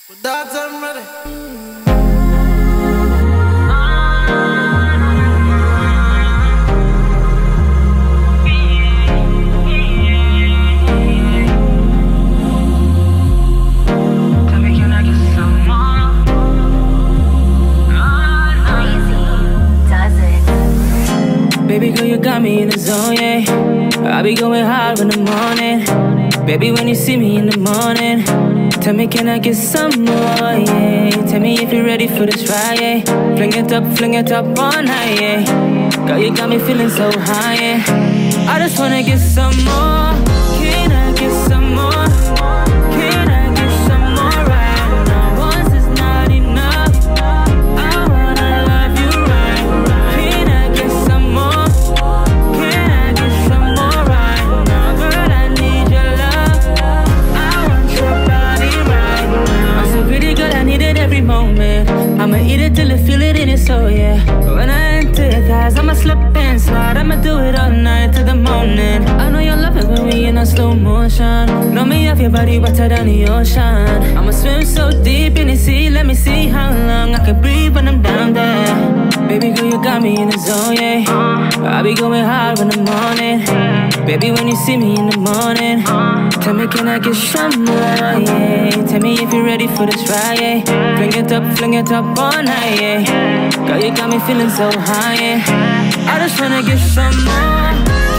Dawgs Dem ready. Baby girl, you got me in the zone, yeah. I be going hard in the morning. Baby, when you see me in the morning, tell me, can I get some more, yeah. Tell me if you're ready for this ride, yeah. Fling it up all night, yeah. Girl, you got me feeling so high, yeah. I just wanna get some more. Can I get some more? Can I get some more right now? Once is not enough. I wanna love you right. Can I get some more? Can I get some more right now? Girl, I need your love. I want your body right now. I'm so pretty good, I need it every moment. I'ma eat it till I feel it in your soul, yeah. When I enter your thighs, I'ma slip and slide. I'ma do it all night till the morning. I know you love it when we in a slow motion. Know me of your body wetter than the ocean. I'ma swim so deep in the sea. Let me see how long I can breathe when I'm down there. Baby girl, you got me in the zone, yeah. I be going hard in the morning. Baby, when you see me in the morning, tell me, can I get some more, yeah. Tell me if you're ready for this ride, yeah. Fling it up all night, yeah. Girl, you got me feeling so high, yeah. I just wanna get some more.